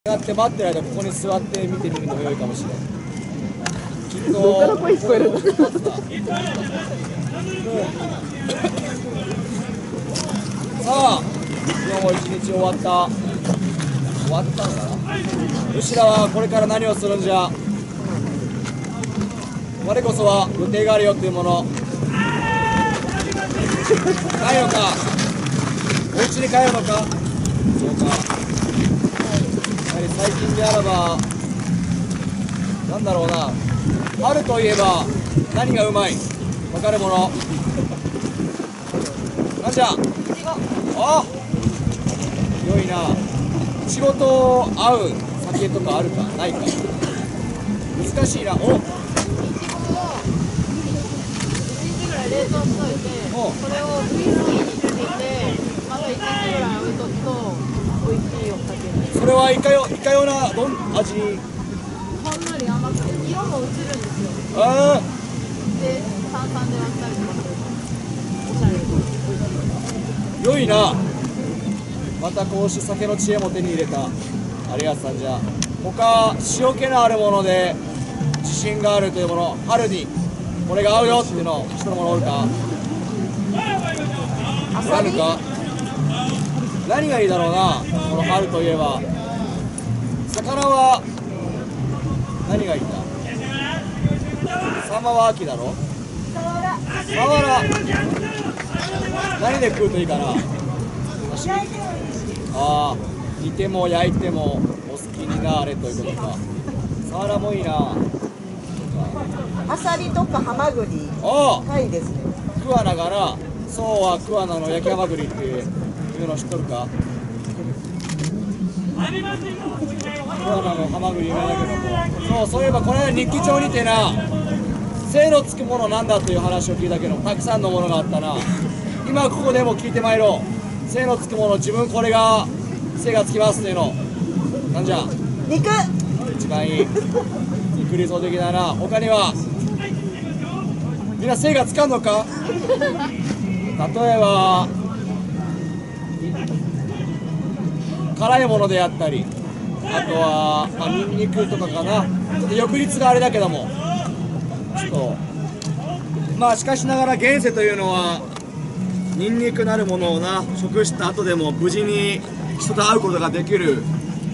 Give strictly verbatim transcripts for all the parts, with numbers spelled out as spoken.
やって待ってる間ここに座って見てみるのも良いかもしれない。きっとどっから声聞こえるのさあ、今日も一日終わった。終わったのかな。うちらはこれから何をするんじゃ。我こそは予定があるよっていうものないのか。お家に帰るのか。そうか。最近であればなんだろうな、春といえば何がうまい分かるものなんじゃ。あ、良いな。仕事合う酒とかあるかないか。難しいな。お、 いちごをいちにちぐらい冷凍しといて、それをウイスキーにつけてまたいちにちぐらい置いとくと美味しいお酒に。 それはいかよいかようなどん味。 ほんのり甘くて色も映るんですよ。 ああ、 で炭酸で割ったりとかするとおしゃれで美味しい。 良いな。またこうして酒の知恵も手に入れた。ありがとうさんじゃ。他塩気のあるもので自信があるというもの、春にこれが合うよっていうの人のものおるか。あるか。何がいいだろうな、この春といえば。魚は何がいいんだ。サンマは秋だろ。サワラ何で食うといいかな。ああ、煮ても焼いてもお好きになれということか。サワラもいいな。 アサリとかハマグリ、 ああ、 タイですね。 桑名がな、そうは桑名の焼きハマグリっていうの知っとるか。桑名のハマグリ有名だけども、そうそういえばこの間日記帳にてな、精のつくものなんだという話を聞いたけど、たくさんのものがあったな。今ここでも聞いてまいろう。精のつくもの、自分これが精がつきますっていうのなんじゃ。 肉。 一番いい肉理想的だな。他にはみんな精がつかんのか。例えば辛いものであったり、あとは、まあ、ニンニクとかかな。ちょっと翌日があれだけども、ちょっとまあしかしながら現世というのはニンニクなるものをな食した後でも無事に人と会うことができる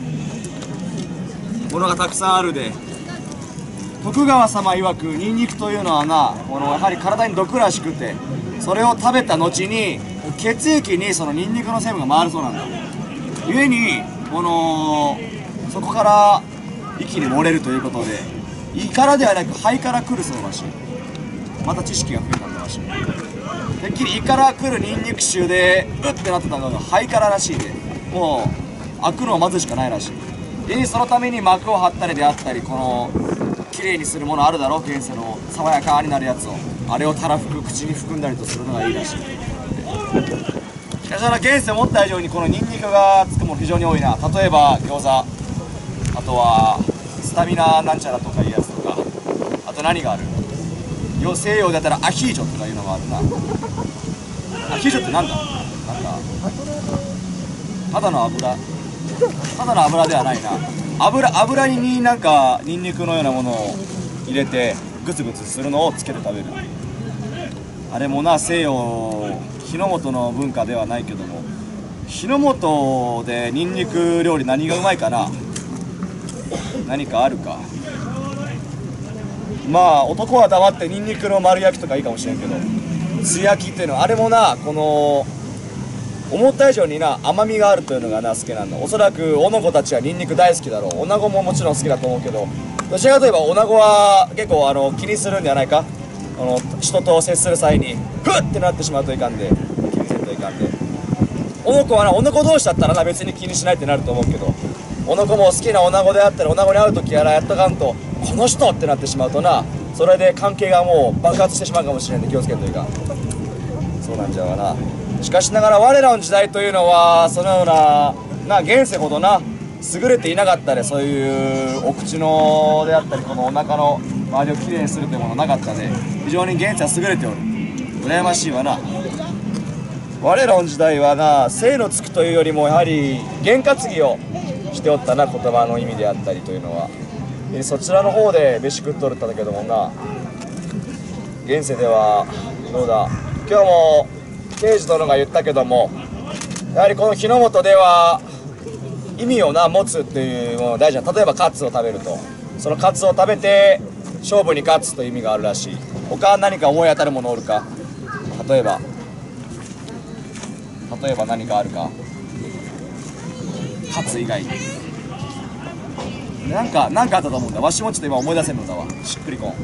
ものがたくさんあるで、徳川様曰くニンニクというのはな、このやはり体に毒らしくて、それを食べた後に血液にそのニンニクの成分が回るそうなんだ。故にこのそこから一気に漏れるということで、胃からではなく肺から来るそうらしい。また知識が増えたんだらしい。てっきり胃から来るニンニク臭でうってなってたのが肺かららしいで、もう開くのを待つしかないらしい。でそのために膜を張ったりであったり、この綺麗にするものあるだろう、現世の爽やかになるやつを、あれをたらふく口に含んだりとするのがいいらしい。しかしながら現世思った以上にこのニンニクがつくもの非常に多いな。例えば餃子、あとはスタミナなんちゃらとかいうやつとか、あと何がある、西洋だったらアヒージョとかいうのがあるな。アヒージョってなんだ。なんかただの油、ただの油ではないな。油油になんかニンニクのようなものを入れてグツグツするのをつけて食べる。あれもな、西洋日の本の文化ではないけども、日の本でニンニク料理何がうまいかな。何かあるか。まあ男は黙ってニンニクの丸焼きとかいいかもしれんけど、素焼きっていうのはあれもな、この思った以上にな甘みがあるというのがな好きなんだ。おそらく女子たちはニンニク大好きだろう。女子ももちろん好きだと思うけど、どちらかといえば女子は結構あの気にするんじゃないか。あの人と接する際にフッってなってしまうといかんで、気にせんといかんで。女子はな、女子同士だったらな別に気にしないってなると思うけど、女子も好きな女子であったら女子に会う時やらやっとかんとこの人ってなってしまうとな、それで関係がもう爆発してしまうかもしれんで気をつけんといかん。そうなんじゃがな。しかしながら我らの時代というのはそのようなな現世ほどな優れていなかったで、そういうお口のであったりこのお腹の周りをきれいにするというものなかったで、非常に現世は優れておる。羨ましいわな。我らの時代はな、精のつくというよりもやはり験担ぎをしておったな、言葉の意味であったりというのは。でそちらの方で飯食っとるったんだけどもな、現世ではどうだ、今日も刑事殿が言ったけども、やはりこの日の本では意味をな持つっていうもの大事な。例えばカツを食べると、そのカツを食べて勝負に勝つという意味があるらしい。他何か思い当たるものおるか。例えば例えば何かあるか、カツ以外になんか何かあったと思うんだ。わしもちょっと今思い出せんのだわ、しっくりこん。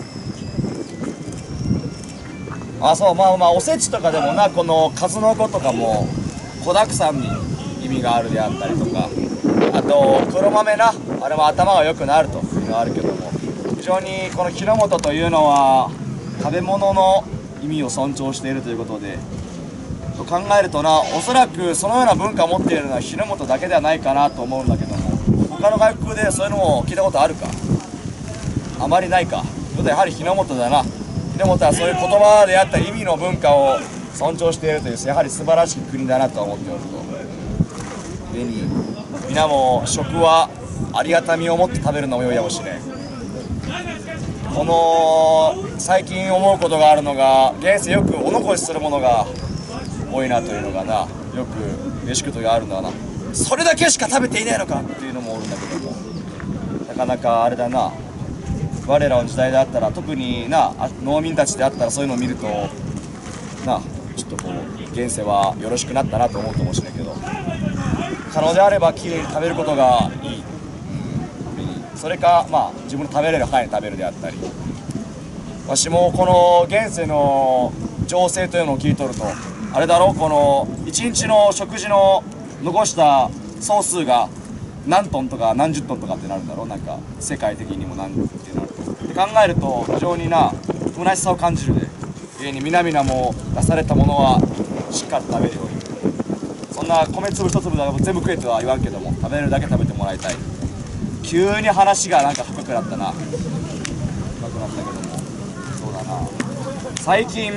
あ、そう、まあまあおせちとかでもな、この数の子とかも子だくさんに意味があるであったりとか、あと黒豆な、あれも頭が良くなるというのはあるけども、非常にこの日の本というのは食べ物の意味を尊重しているということで、と考えるとな、おそらくそのような文化を持っているのは日の本だけではないかなと思うんだけども、他の外国でそういうのを聞いたことあるか。あまりないか。ということはやはり日の本だな。日の本はそういう言葉であったり意味の文化を尊重しているという、やはり素晴らしい国だなと思っておると。故に皆も食はありがたみを持って食べるのも良いやもしれん。この最近思うことがあるのが、現世よくお残しするものが多いなというのがな、よく飯食う時があるのはな、それだけしか食べていないのかっていうのもおるんだけども、なかなかあれだな、我らの時代であったら、特にな農民たちであったらそういうのを見るとな、ちょっとこう現世はよろしくなったなと思うかもしれんけど、可能であればきれいに食べることがいい。それかまあ自分の食べれる範囲で食べるであったり、わしもこの現世の情勢というのを聞いとると、あれだろう、このいちにちの食事の残した総数が何トンとか何十トンとかってなるんだろう、なんか世界的にも何ってなるって考えると非常にな虚しさを感じるで、家に皆々も出されたものはしっかり食べるように。そんな米粒一粒だけ全部食えとは言わんけども、食べれるだけ食べてもらいたい。急に話がなんか深くなったな、深くなったけども、そうだな、最近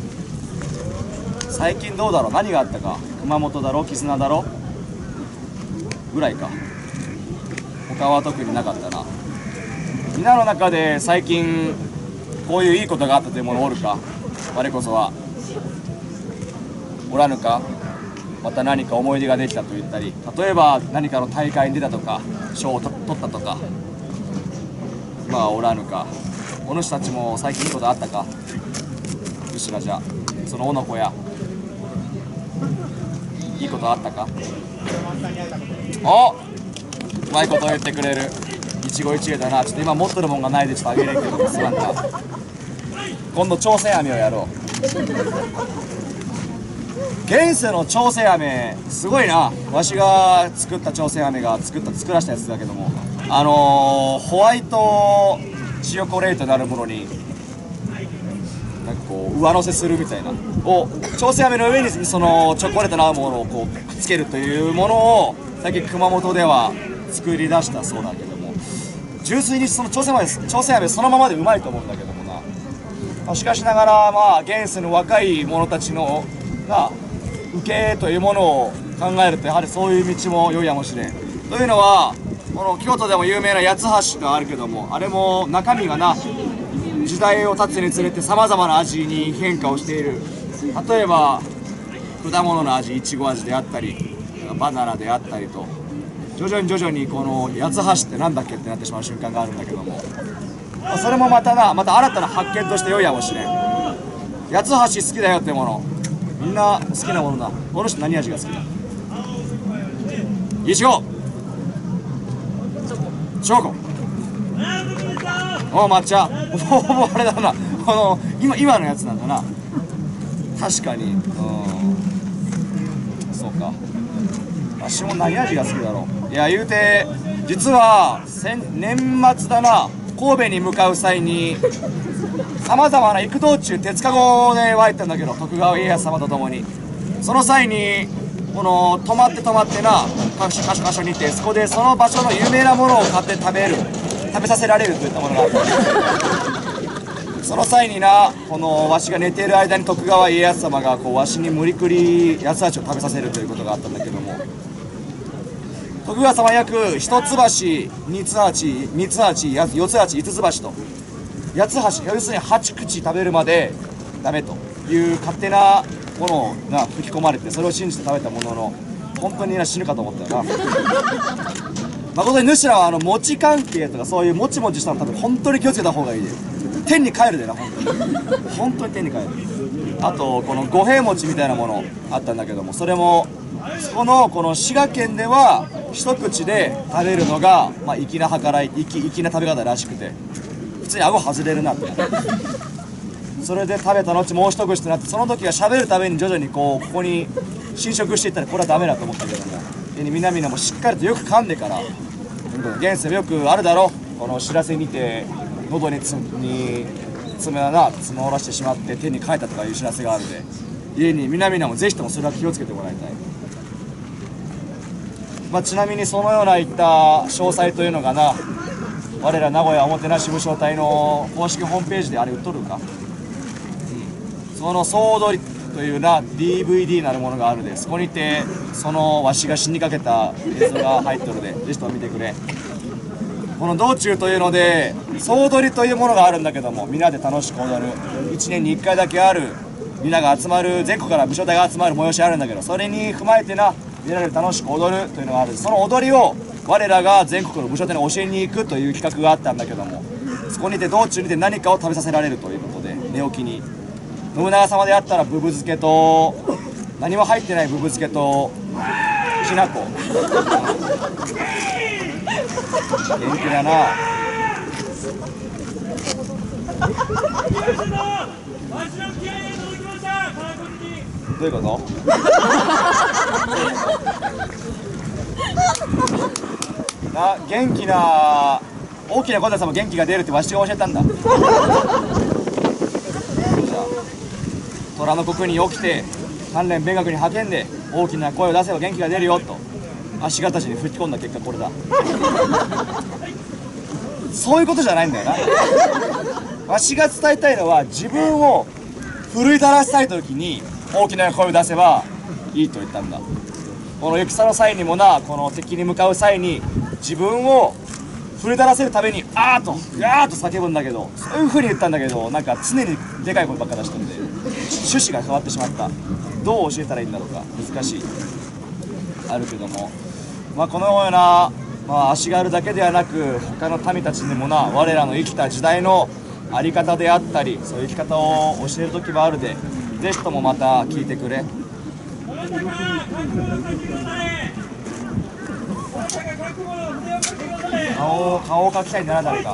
最近どうだろう、何があったか。熊本だろ、絆だろぐらいか。他は特になかったな。皆の中で最近こういういいことがあったというものおるか。我こそはおらぬか。また何か思い出ができたと言ったり、例えば何かの大会に出たとか賞を取ったとか、まあおらぬか。お主たちも最近いいことあったか。後ろじゃそのおのこやいいことあったか。お、うまいこと言ってくれる。一期一会だな。ちょっと今持ってるもんがないでちょっとあげれんけど、すまんか。今度朝鮮飴をやろう。現世の朝鮮飴すごいな。わしが作った朝鮮飴が作った作らしたやつだけども、あのー、ホワイトチョコレートなるものになんかこう上乗せするみたいなを、朝鮮飴の上にそのチョコレートなるものをこうくっつけるというものを最近熊本では作り出したそうなんだけども、純粋にその朝鮮飴朝鮮飴そのままでうまいと思うんだけどもな、まあ、しかしながらまあ現世の若い者たちのが受けというものを考えると、やはりそういう道も良いやもしれん。というのはこの京都でも有名な八つ橋があるけども、あれも中身がな時代を経つにつれてさまざまな味に変化をしている。例えば果物の味、いちご味であったりバナナであったりと、徐々に徐々にこの八つ橋ってなんだっけってなってしまう瞬間があるんだけども、それもまたなまた新たな発見として良いやもしれん。八つ橋好きだよってもの、みんな好きなものだ。この人何味が好きだ。いちご、チョコ、お抹茶、ほぼほぼあれだな、この今今のやつなんだな。確かに、うん、そうか。わしも何味が好きだろう。いや言うて実は年末だな、神戸に向かう際にさまざまな行く道中鉄かごで湧いたんだけど、徳川家康様と共にその際にこの泊まって泊まってな各所各所各所に行って、そこでその場所の有名なものを買って食べる食べさせられるといったものがあった。その際にな、このわしが寝ている間に徳川家康様がこうわしに無理くり八つ橋を食べさせるということがあったんだけども、 徳川様曰く一橋、二つ橋、三つ橋、や四つ橋、五つ橋と八つ橋、要するにはち口食べるまでダメという勝手なものが吹き込まれて、それを信じて食べたものの本当にな死ぬかと思ったよな。誠に主らはあの餅関係とかそういうもちもちしたの多分本当に気をつけた方がいいで、天に帰るでな、本当に本当に天に帰る。あとこの五平餅みたいなものあったんだけども、それもそこのこの滋賀県では一口で食べるのがまあ粋な計らい、粋粋な食べ方らしくて、普通に顎外れるなって。それで食べた後もう一口となって、その時は喋るために徐々にこうここに侵食していったらこれはダメだと思ったけども、皆々もしっかりとよく噛んでから、現世よくあるだろう、この知らせにて喉につに爪がな詰まらしてしまって手に書いたとかいう知らせがあるので、家に皆々もぜひともそれは気をつけてもらいたい。まあ、ちなみにそのようないった詳細というのがな、我ら名古屋おもてなし武将隊の公式ホームページであれ売っとるか、うん、その総踊りというな ディーブイディー なるものがあるで、そこにてそのわしが死にかけた映像が入っとるで、ぜひとも見てくれ。この道中というので総踊りというものがあるんだけども、みんなで楽しく踊るいちねんにいっかいだけある、みんなが集まる、全国から武将隊が集まる催しあるんだけど、それに踏まえてなみんなで楽しく踊るというのがある。その踊りを我らが全国の武将隊に教えに行くという企画があったんだけども、そこにて道中にて何かを食べさせられるということで、寝起きに信長様であったらブブ漬けと何も入ってないブブ漬けときなこ元気だな。どういうことな、元気な大きな小田さんも元気が出るってわしが教えたんだ。虎の国に起きて鍛錬勉学に励んで大きな声を出せば元気が出るよと足形に吹き込んだ結果これだ。そういうことじゃないんだよな。わしが伝えたいのは、自分を奮い立たせたい時に大きな声を出せばいいと言ったんだ。この戦の際にもな、この敵に向かう際に自分を奮い立たせるためにあーとやーと叫ぶんだけど、そういう風に言ったんだけど、なんか常にでかい声ばっか出してるんで趣旨が変わってしまった。どう教えたらいいんだろうか、難しいあるけども、まあ、このような、まあ、足軽だけではなく他の民たちにもな、我らの生きた時代の在り方であったり、そういう生き方を教える時もあるで、ぜひともまた聞いてくれ。顔を顔を描きたいんだな、誰か。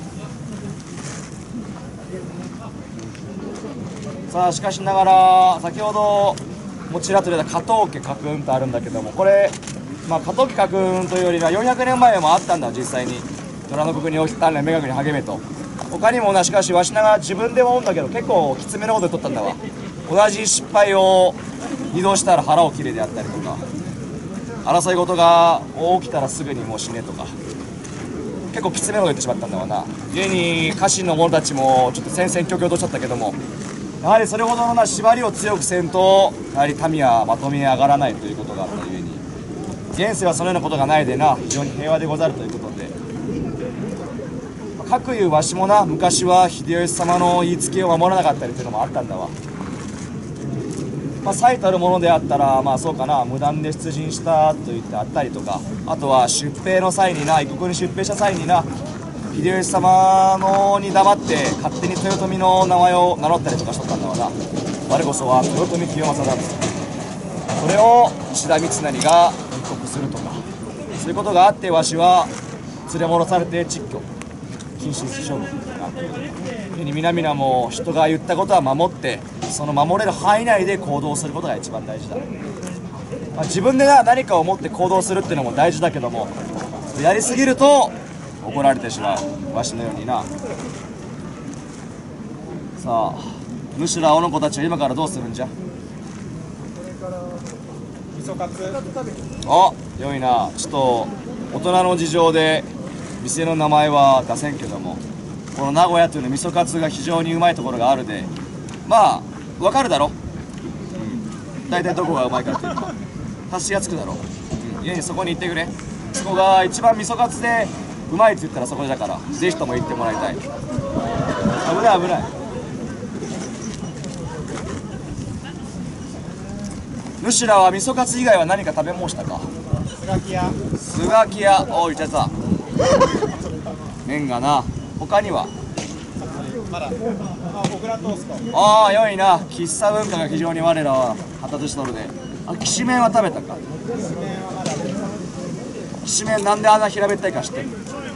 さあしかしながら、先ほどもちらっと出た加藤家家訓とあるんだけども、これ、まあ、加藤家家訓というよりはよんひゃくねんまえもあったんだ、実際に。虎の国に起きた鍛錬勉学に励めと。他にもな、しかしわしながら自分でも思うんだけど、結構きつめのこと言っとったんだわ。同じ失敗を二度したら腹を切れであったりとか、争い事が起きたらすぐにもう死ねとか、結構きつめのこと言ってしまったんだわな。家に家臣の者たちもちょっと戦々恐々としちゃったけども、やはりそれほどのな縛りを強くせんと、やはり民はまとめ上がらないということがあったゆえに、現世はそのようなことがないでな、非常に平和でござるということで、かくいうわしもな、昔は秀吉様の言いつけを守らなかったりというのもあったんだわ。まあ、最たるものであったら、まあそうかな、無断で出陣したと言ってあったりとか、あとは出兵の際にな、異国に出兵した際にな、秀吉様のに黙って勝手に豊臣の名前を名乗ったりとかしとったんだわな。我こそは豊臣清正だと。それを石田三成が立国するとか、そういうことがあって、わしは連れ戻されて蟄居謹慎処分に皆々も人が言ったことは守って、その守れる範囲内で行動することが一番大事だ。まあ、自分でな何かを持って行動するっていうのも大事だけども、やりすぎると怒られてしまう、わしのようにな。さあ、主らおの子たちは今からどうするんじゃ。 味噌カツ。 あ、良いな。ちょっと大人の事情で店の名前は出せんけども、この名古屋というの味噌カツが非常にうまいところがあるで、まあ分かるだろ、うん、大体どこがうまいかっていうのは察しがつくだろう、うん、家にそこに行ってくれ。 子が一番味噌カツでうまいって言ったらそこだから、ぜひとも行ってもらいたい。危ない危ない。主らは味噌カツ以外は何か食べ申したか。 スガキ屋。 スガキ屋、おい、言っちゃった。麺がな。他にはまだ。あ、オクラトースト。 ああ、良いな。喫茶文化が非常に我らは発達しとるで。あ、きしめんは食べたか。きしめんなんであんな平べったいか知ってる？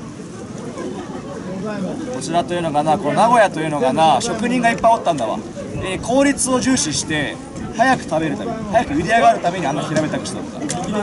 こちらというのがな、この名古屋というのがな、職人がいっぱいおったんだわ。えー、効率を重視して早く食べるために、早く茹で上がるためにあんな平べったくしておった。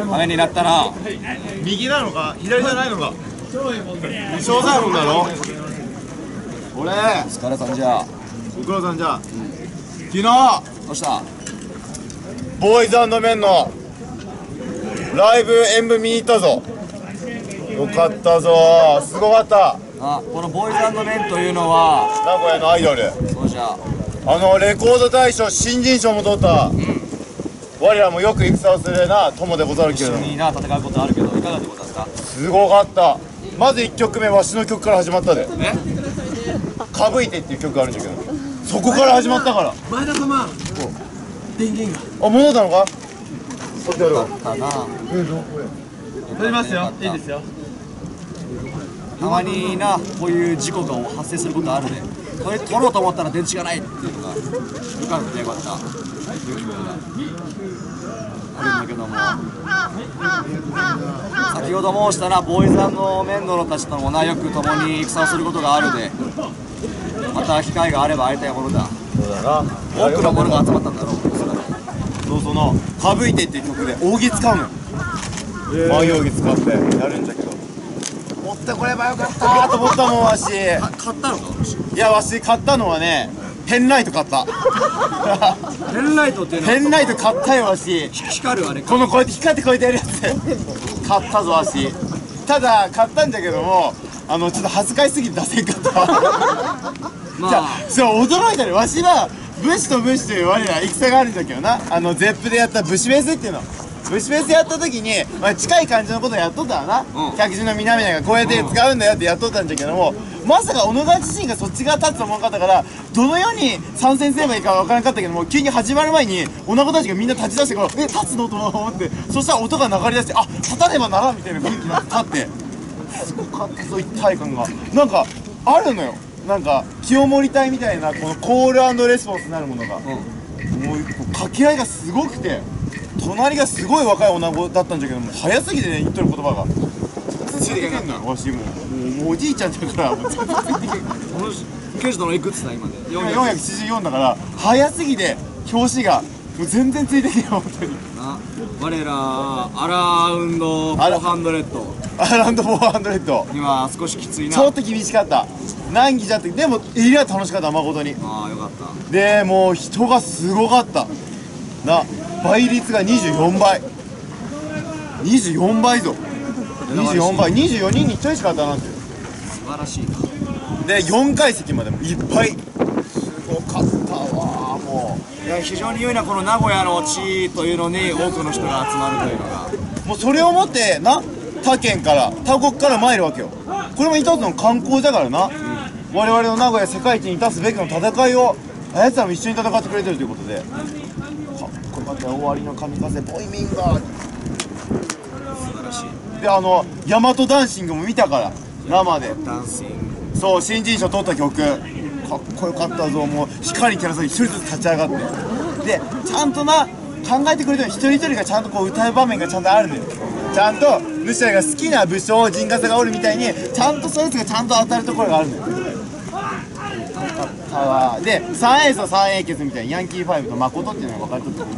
ためになったな。 右なのか左じゃないのか。二小サーモンだろ。俺。 お疲れさんじゃ。 ご苦労さんじゃ。昨日どうした？ ボーイズ&メンのライブ演舞見に行ったぞ。よかったぞ。すごかった。 あ、このボーイズ&メンというのは名古屋のアイドル。 そうじゃ。 あのレコード大賞新人賞も取った、うん、我らもよく戦をするな友でござるけれども、 一緒にな戦うことあるけどいかがでございますか？ すごかった。まずいっきょくめわしの曲から始まったで。 え？ かぶいてっていう曲があるんだけど、そこから始まったから。 前田様、電源があ、戻ったのか？取ってやるわ。 かな。 取りますよ。いいですよ。 たまにな、こういう事故が発生することあるで。これ取ろうと思ったら電池がないっていうのがよかったよかったいうのがあるんだけども、先ほど申したな、ボーイズ&メンドロたちともな、よく共に戦をすることがあるで、また機会があれば会いたいものだ。 そうだな。 多くの者が集まったんだろう。 そうその「かぶいて」っていう曲で扇使うのよ。前扇使ってやるんだけど、持ってこればよかったーと思ったもんわし。 買ったのか？ いや、わし買ったのはね、ペンライト買った。 ペンライトっていうのはペンライト買ったよわし。 光るあれか。 このこうやって光ってこうやってやるやつ買ったぞわし。ただ買ったんだけども、あのちょっと恥ずかしすぎて出せんかった。 まじゃああそう驚いたね。わしは武士と武士という我ら戦があるんだけどな、あのゼップでやった武士ベースっていうの、武士ベースやった時に、まあ、近い感じのことをやっとったわな、 うん、 百獣の南がこうやって使うんだよってやっとったんだけども、まさか小野川自身がそっち側立つと思わなかったから、どのように参戦すればいいかわからなかったけども、急に始まる前に女子たちがみんな立ち出してから「え立つの?」と思って、そしたら音が流れ出して「あ立たねばならん」みたいな雰囲気になって立って、すごかったぞ一体感が。なんかあるのよ、なんか清盛隊みたいなこのコール&レスポンスになるものが、うん、もう掛け合いがすごくて、隣がすごい若い女子だったんだけども、早すぎてね、言っとる言葉がついてけんのよ。わしもうもうおじいちゃんだからもう全然ついてけん。 ケイジ殿いくつだ今で？ よんひゃくななじゅうよんだから早すぎて表紙がもう全然ついてけんよ本当に。 な我らアラウンドフォーハンドレッドアラウンドフォーハンドレッドには少しきついな。 ちょっと厳しかった。難儀じゃって、でもエリア楽しかった誠に。 ああよかった。 でもう人がすごかったな。倍率がにじゅうよんばい、にじゅうよんばいぞ。にじゅうよんばい、にじゅうよにんにひとりしか当たらんて。 素晴らしいな。 でよんかい席までもいっぱい。すごかったわもう。 いや非常に良いな、この名古屋の地というのに多くの人が集まるというのが。 もうそれをもってな、他県から他国から参るわけよ。これも一つの観光だからな、うん、我々の名古屋世界一に立つべきの戦いをあやつらも一緒に戦ってくれてるということで、かっこよかったよ。終わりの神風ボイミンガー、 素晴らしい。 であの大和ダンシングも見たから生で。 ダンシング、 そう新人賞取った曲かっこよかったぞ。もう光にキャラさん一人ずつ立ち上がって、でちゃんとな考えてくれてる一人一人がちゃんとこう歌う場面がちゃんとあるんだよ。ちゃんと武士が好きな武将陣笠がおるみたいにちゃんとそいつがちゃんと当たるところがあるんだよ。で三エースと三英傑みたいにヤンキーファイブと誠っていうのが分かれとって、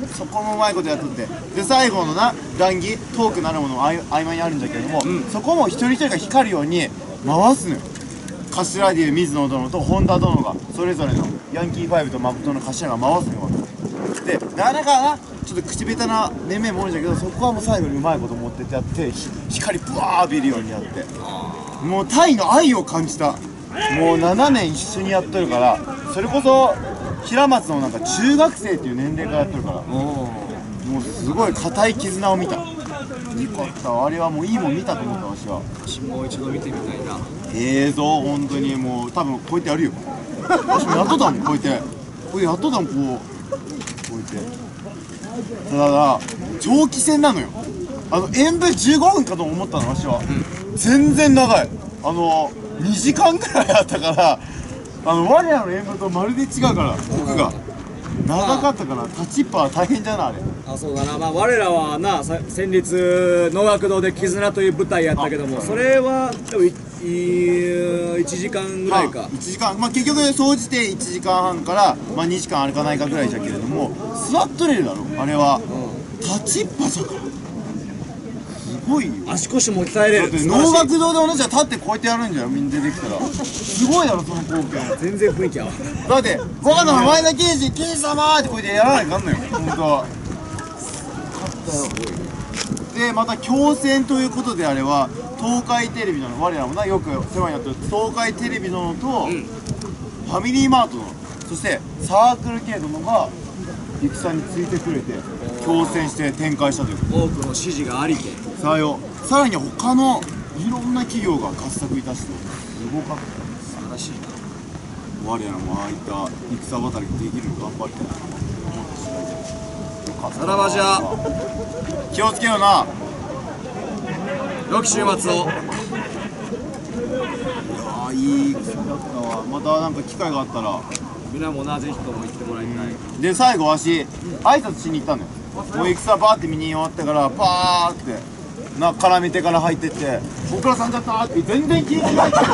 そこもうまいことやっとって、で最後のな談義トークなるものも合間にあるんだけども、うん、そこも一人一人が光るように回すのよ。頭でいう水野殿と本田殿がそれぞれのヤンキーファイブと誠の頭が回すのよ。でなかなかなちょっと口下手な面々も多いんだけど、そこはもう最後にうまいこと持ってってやって、光ブワー浴びるようにやって、もうタイの愛を感じた。もうななねん一緒にやっとるから、それこそ平松のなんか中学生っていう年齢からやっとるから、もうすごい固い絆を見た。 よかったあれはもういいもん見たと思ったわしは。 もう一度見てみたいな。 映像本当にもう多分こうやってやるよ。私もやっとったもんこうやってこれやっとったもんこうこうやってただ長期戦なのよ。あの演舞じゅうごふんかと思ったのわしは、うん、全然長い。あのにじかんぐらいあったからあの我らの演舞とまるで違うから僕が長かったから立ちっぱは大変じゃないあれ。 あ、そうだな。まあ我らはなさ先日能楽堂で絆という舞台やったけども、それはでもいいいちじかんぐらいか。 いちじかん、まあ結局総じていちじかんはんからまあにじかんあるかないかぐらいじゃけれども座っとれるだろあれは、うん、立ちっぱじゃからすごいよ。 足腰も鍛えれる。 だって能楽堂で同じは立ってこうやってやるんじゃよみんな出てきたらすごいだろその光景。 全然雰囲気合わだって「ご飯の前田刑事刑事様!」ってこうやってやらないかんのよ本当は。でまた共戦ということであれは東海テレビの我らもなよく世話になってる東海テレビのと、うん、ファミリーマートのそしてサークル系のが戦についてくれて共戦して展開したという多くの指示がありてさよさらに他のいろんな企業が活躍いたしてすごかった。 素晴らしいな。 我らもああいった戦渡りできるの頑張りたいなと思った次第でよかったな。 さらばじゃ気をつけよな。 良き週末を。 いやーいい戦だったわ。またなんか機会があったら皆もなぜひとも行ってもらいたい。 で最後わし挨拶しに行ったんだよ。もう戦バーって見に終わってからパーってな絡めてから入ってって「僕らさんじゃった!」って全然聞いてない。立ち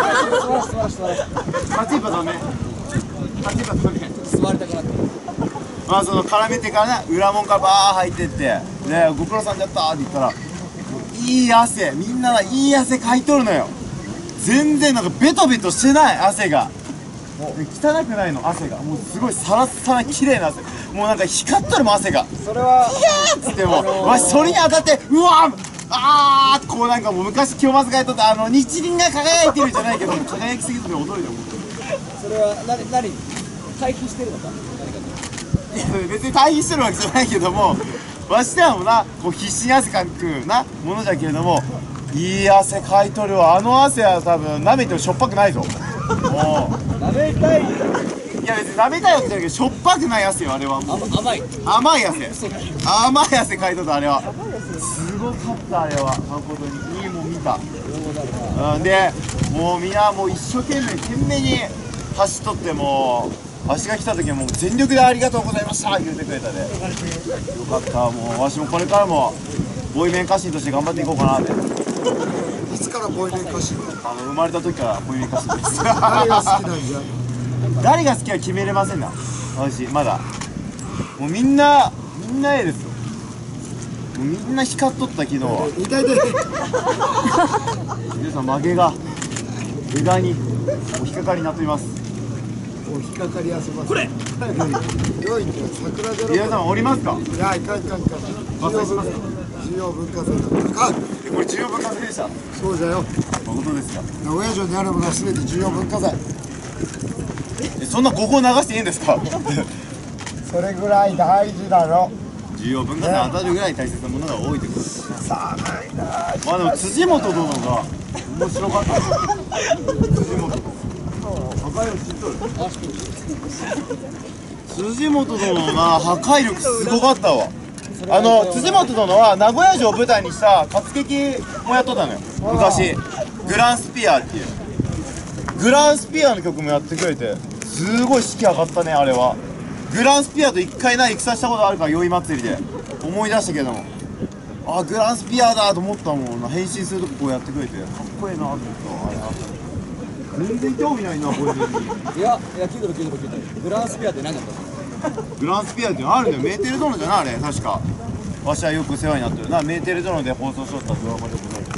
っぱダメ立ちっぱダメ座りたくなってまあその絡めてからね裏門からバー入ってってで「ご苦労さんじゃった!」って言ったらいい汗みんながいい汗かいとるのよ。全然なんかベトベトしてない汗が汚くないの汗がもうすごいサラッサラ綺麗な汗もうなんか光っとるもん汗がそれは 「いやー!」っつってもわしそれに当たってうわーあーこうなんかもう昔清松がやっとったあの日輪が輝いてるじゃないけど輝きすぎて驚いて思ってる。 それは何何回避してるのかいや別に対比してるわけじゃないけどもわしらもなこう必死に汗かくなものじゃけれどもいい汗かいとるわ。あの汗は多分舐めてもしょっぱくないぞ。もう舐めたい。 いや別に舐めたいわけじゃないけどしょっぱくない汗よあれはもう甘い甘い汗甘い汗かいとったあれはすごかったあれは誠にいいもん見た。うんでもうみんなもう一生懸命懸命に走っとっても足が来た時はもう全力でありがとうございました言うてくれたでよかった。もうわしもこれからもボイメン歌手として頑張っていこうかなって。 いつからボイメン歌手あの生まれた時からボイメン歌手です誰が好きなんじゃ誰が好きは決めれませんな私まだ。もうみんなみんなええですよ。もうみんな光っとった昨日は。 痛い痛い皆さん曲げが枝にお引っかかりになっています。 お引っかかりやすますこれ良いんだよ桜じゃろ皆さん降りますか。 いやいかんいかんいかん伐採しますか。 重要文化財だからあえこれ重要文化財でした。 そうじゃよ誠ですか。 名古屋城にあるものは全て重要文化財えそんなここを流していいんですか。 それぐらい大事だろ重要文化財に当たるぐらい大切なものが多いということです。 さあないなまあでも辻元殿が面白かったです。辻元殿破壊力知っとる。辻元殿のな破壊力すごかったわ。あの辻元殿は名古屋城を舞台にした活劇もやっとったのよ昔。グランスピアっていうグランスピアの曲もやってくれてすごい士気上がったねあれは。グランスピアと一回な戦したことあるから宵祭りで思い出したけどもあグランスピアだと思ったもんな。変身するとここうやってくれてかっこいいなと思ったあれな。全然興味ないなこれに。 いやいや聞いてる聞いてる聞いてる。グランスピアって何だったの。 グランスピアっていうのあるんだよ。メーテル殿じゃなあれ確か。わしはよく世話になってるなメーテル殿で放送しとったドラマでございます。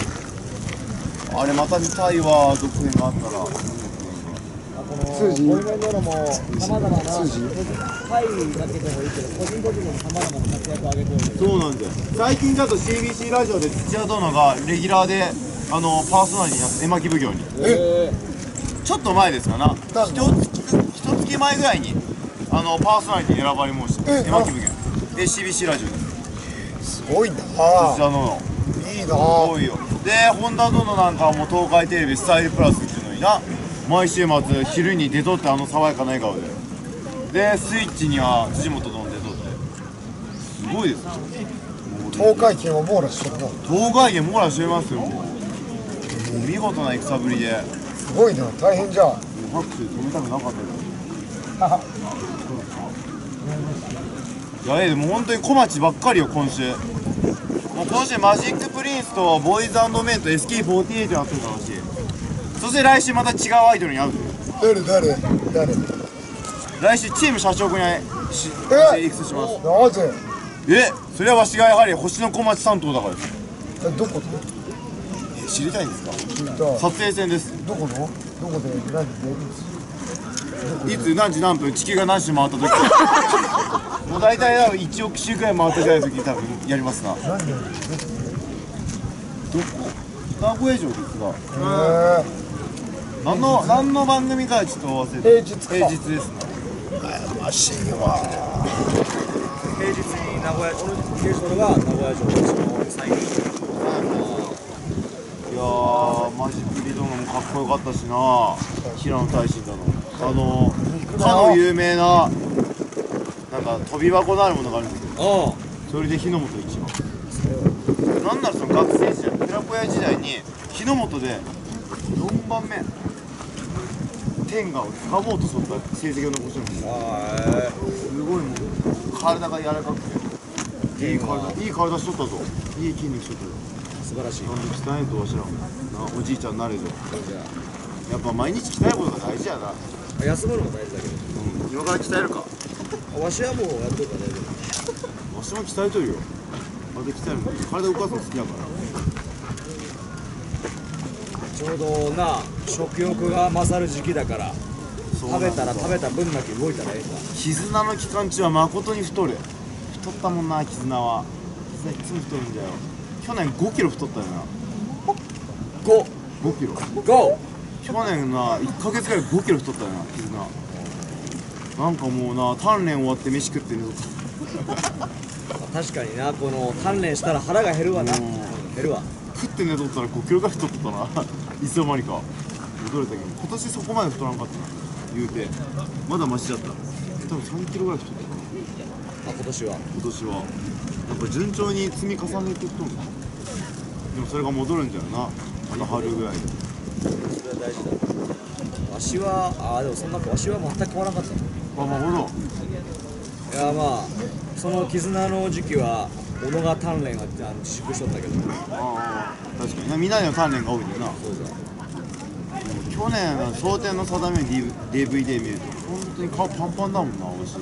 あれまた見たいわ続編があったら。 通じボイメン殿もさまざまな会だけでもいいけど個人個人でもさまざまな活躍を上げてるんでそうなんだよ。最近だと シービーシー ラジオで土屋殿がレギュラーであのパーソナリティになって絵巻奉行にえちょっと前ですかなひとつ月前ぐらいにあのパーソナリティに選ばれました絵巻奉行で シービーシー ラジオです。 すごいな土屋殿いな多いよ。でホンダ殿なんかはもう東海テレビスタイルプラスっていうのにな、毎週末昼に出とって、あの爽やかな笑顔で。でスイッチには辻本殿出とって、すごいですよ。 東海圏を網羅してるな。 東海圏網羅してますよ。もうもう見事な戦ぶりで、 すごいな、大変じゃん。 拍手止めたくなかったけど。いや、えでも本当に小町ばっかりよ今週。もう今週マジックプリンスとボーイズ&メンと エスケーフォーティエイト やってたらしい。そして来週また違うアイドルに会うぜ。 誰誰誰来週チーム社長君にしえエイクスします。 なぜえそれはわしがやはり星の小町担当だからです。 えどこでえ知りたいんですか？ 知りたい。 撮影戦です。 どこのどこで何でいつ何時何分地球が何周回った時もう大体多分いちおく周くらい回ったぐらいの時に多分やりますな。 何でどこ名古屋城ですが、 え何の何の番組かはちょっと忘れて。 平日か平日ですね。 ー、らしいわ。 平日に名古屋、俺軽症が名古屋城の最後。 いやーマジックリドノもかっこよかったしな、平野大臣だの。あのかの有名ななんか飛び箱のあるものがあるんだけど、それで日の本一番。なんならその学生時代寺子屋時代に日の本でよんばんめ天下をつかもうとそった成績を残してるんですよ。すごいもう体が柔らかくていい体いい体しとったぞ。いい筋肉しとったぞ。 素晴らしい。 なんで鍛えんとわしらもなおじいちゃんになれぞ。やっぱ毎日鍛えることが大事やな。 休むのも大事だけうん、今から鍛えるか。 ど、わしはもうやっとるから大丈夫。 わしも鍛えとるよ。また鍛えるの体動かすの好きやから。 ちょうどな食欲が勝る時期だから食べたら食べた分だけ動いたらええんだ。 絆の期間中は誠に太る。太ったもんな絆は。絆いつも太るんだよ。去年ごキロ太ったよな。 ゴごキロ。 ゴ去年ないっかげつぐらいごキロ太ったよな絆。なんかもうな鍛錬終わって飯食ってるとか確かにな、この鍛錬したら腹が減るわな。 うん減るわ。 食って寝とったらごキロぐらい太っとったな。いつの間にか驚いたけど、今年そこまで太らんかったな言うて。まだマシだった。多分さんキロぐらい太ったかなあ、今年は今年は。やっぱ順調に積み重ねていくとんだ。でもそれが戻るんじゃよな、あの春ぐらいで。 それは大事だ。わしはあーでもそんなわしは全く変わらなかった。 あ、まあほど。 いやまあその絆の時期は小野が鍛錬があの自粛しとったけど、 ああ確かにな、みんなでの鍛錬が多いんだよな。 そうだ。 去年の蒼天の定めの ディーブイディー 見ると本当に顔パンパンだもんな、わし。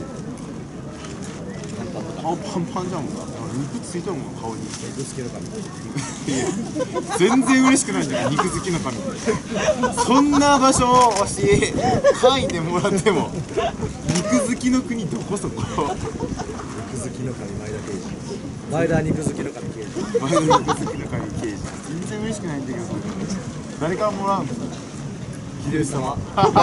顔パンパンじゃんもんな。肉ついてるもん顔に。 肉付けの神。 いや全然嬉しくないじゃん、肉好きの神。そんな場所をわし会員でもらっても肉好きの国どこそこ。 肉好きの神前田刑事。前田肉好きの神刑事。 前の肉好きの神刑事。全然嬉しくないんだけど、誰からもらうんですか。 秀吉様。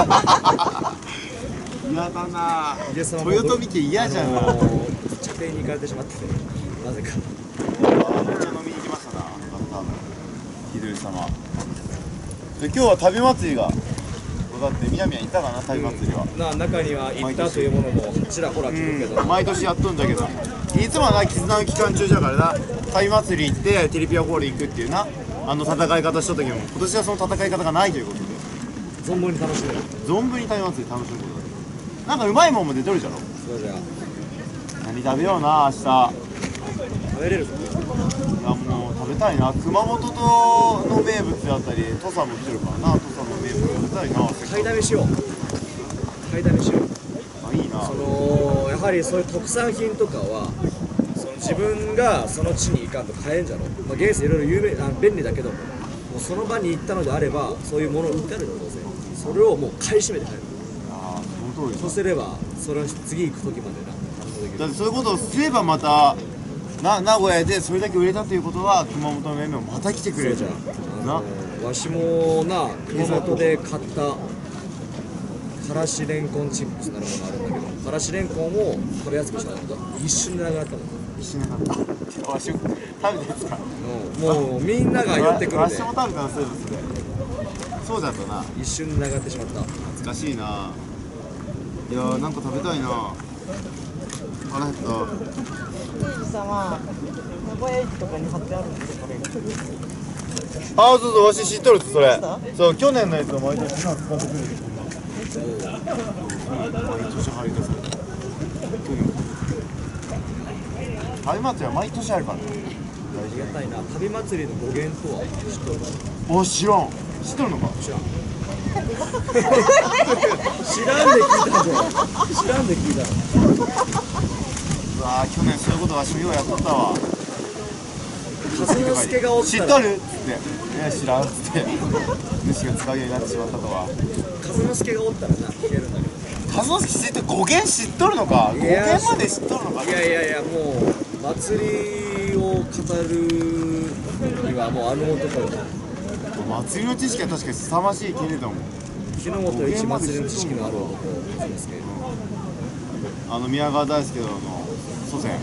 嫌だな。 秀吉様も豊臣家嫌じゃんな。 あのー茶店に行かれてしまってて、なぜか。 お茶飲みに行きましたな、多分秀吉様で。今日は旅祭りがだって南は行ったかな、旅祭りは。 な中には行ったというものもちらほら聞くけど、 うん、毎年やっとんだけど、いつもはな絆の期間中だからな、旅祭り行ってテレビアホール行くっていうな、あの戦い方しとったけども、今年はその戦い方がないということで存分に楽しめる。 存分に旅祭り楽しむことだ。なんかうまいもんも出とるじゃろ。 そうじゃ何食べような、明日。 食べれるぞ。 いやもう食べたいな。熊本との名物だったり土佐も来てるからな。土佐の名物食べたいな。 買いだめしよう。買いだめしよう。 あ、いいな。 そのやはりそういう特産品とかはその自分がその地に行かんと買えんじゃろ。まあ、現世いろいろ有名あ便利だけども、もうその場に行ったのであればそういうものを売ってあるのどうせそれをもう買い占めて帰る。 ああ、その通りだ。 そうすればそれを次行く時までな担当できる。 だってそういうことをすればまたな、名古屋でそれだけ売れたということは熊本の面々もまた来てくれるじゃんな。 わしもな熊本で買ったからしれんこんチップスなるものあるんだけど、からしれんこんを食べやすくしたんだけど一瞬でなくなったもん。 一緒になった。手わし食べてですか。 もうみんなが寄ってくるでわしも食べたらそうですね。そうだったな。 一瞬で上がってしまった。 懐かしいな。いやーなんか食べたいな。腹減った。 刑事様、名古屋駅とかに貼ってあるんですよ、これが。 ああそうそうわし知っとるっすそれどうし。 そう去年のやつを毎年使ってくる。毎年貼り出された。去年。旅祭りは毎年あるからね。 ありがたいな。旅祭りの語源とは知っとるの？ あ知らん。知っとるのか。 知らん。知らんで聞いたぞ。知らんで聞いたの。 うわー去年そういうことわしもようやっとったわ。 和之助がおったら知っとるっつって「いや知らん」っつって主が使うようになってしまったとは。 和之助がおったらな聞けるんだけ和之助知って語源知っとるのか。語いや源まで知っとるのか。 ど、いやいやいやもう祭りを語るにはもうあの男よ。 祭りの知識は確かに凄ましいけれども、 日の本一祭りの知識のある男和之助。 あの宮川大輔の祖先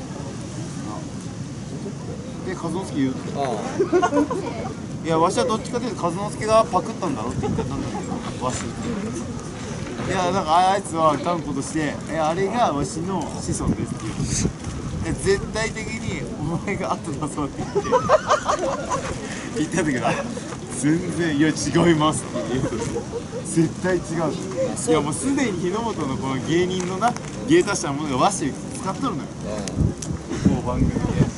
で和之助言うとああいやわしはどっちかというと和之助がパクったんだろうって言ってたんだけどわしいやなんかあいつは断固として「えあれがわしの子孫です」って言うて絶対的に「お前が後だぞ」って言って言ったんだけど全然「いや違います」って言うと絶対違う。いやもうすでに日の本のこの芸人のな芸達者なものが和紙使っとるのよもう番組で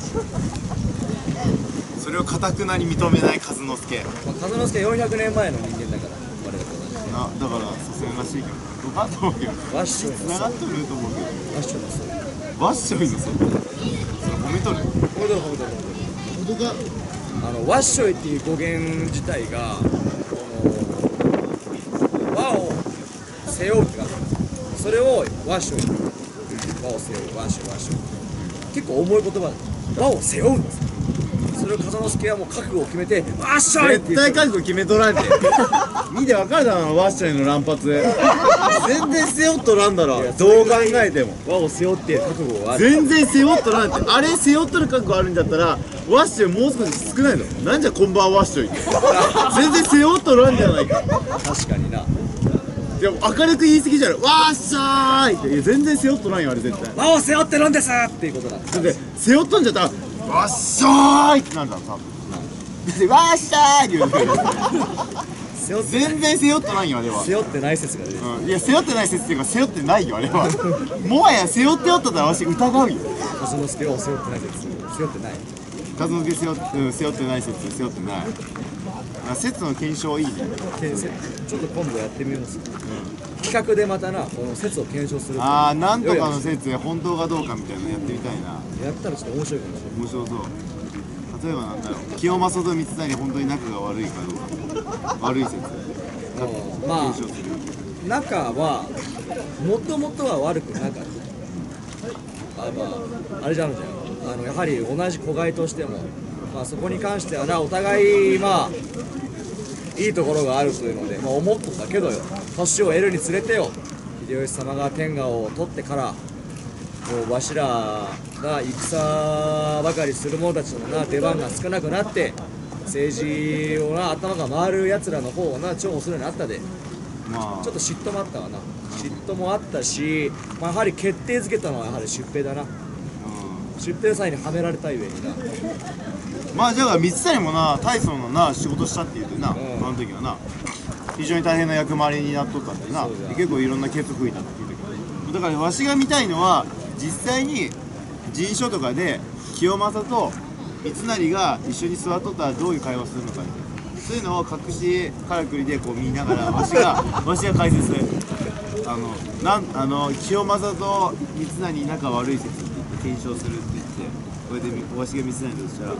それをかたくなに認めない和之助まあ、和之助よんひゃくねんまえの人間だから我々と同じ。 なだから祖先らしいけどどうかと思うけどワッショイのそう繋がっとると思うけどワッショイのそうワッショイのそれ褒めとるこれで褒めてる本当か。 あのワッショイっていう語源自体がこの和を背負うって感じ。それをワッショイ和を背負うワッショイワッショイ結構重い言葉だ。和を背負うんです。それを風之助はもう覚悟を決めてワッショイって言って絶対覚悟決めとらんて見てわかるだろワッショイの乱発全然背負っとらんだろどう考えても和を背負って覚悟がある。 全然背負っとらんってあれ背負っとる覚悟あるんだったらワッショイもう少し少ないのなんじゃこんばんはワッショイって全然背負っとらんじゃないか。 確かにな。 でも明るく言い過ぎじゃないワッショイっていや全然背負っとらんよあれ絶対和を背負ってるんですっていうことだ。 だって背負っとんじゃったらワッショイってなるだろ多分でワッショイって言うんだけど背負って全然背負っとらんよあれは。 背負ってない説が出てる。 うん、いや背負ってない説っていうか背負ってないよあれはもはや背負っておったらわし疑うよ和之助を背負ってない説背負ってない。 和之助背負って、うん、背負ってない説背負ってないあ説の検証いいね。 けせちょっと今度やってみます、企画でまたなこの説を検証するっていうああなんとかの説本当かどうかみたいなのやってみたいな。 やったらちょっと面白いかもしれない。 面白そう。例えばなんだろう清正と三成本当に仲が悪いかどうか悪い説うんまあ検証する。 仲はもともとは悪くなかった。あまああれじゃんじゃんあのやはり同じ子飼いとしても、まあ、そこに関してはなお互いまあいいところがあるというので、まあ、思っとったけどよ年を得るにつれてよ秀吉様が天下を取ってからもうわしらが戦ばかりする者たちのな出番が少なくなって政治をな頭が回るやつらの方をな重宝するようになったでまあちょっと嫉妬もあったわな嫉妬もあったし、まあ、やはり決定づけたのはやはり出兵だなう出兵祭にはめられたゆえにな。 ん、まあじゃあ三成もな大層のな仕事したって言ってな、 んあの時はな非常に大変な役回りになっとったってなそうじゃん結構いろんなケツ吹いたって言うけどだからわしが見たいのは実際に人書とかで清正と三成が一緒に座っとったらどういう会話するのかみたいなそういうのを隠しからくりでこう見ながらわしがわしが解説するあのなんあの清正と三成仲悪い説って言って検証するって言ってこれでみわしが三成としたらこ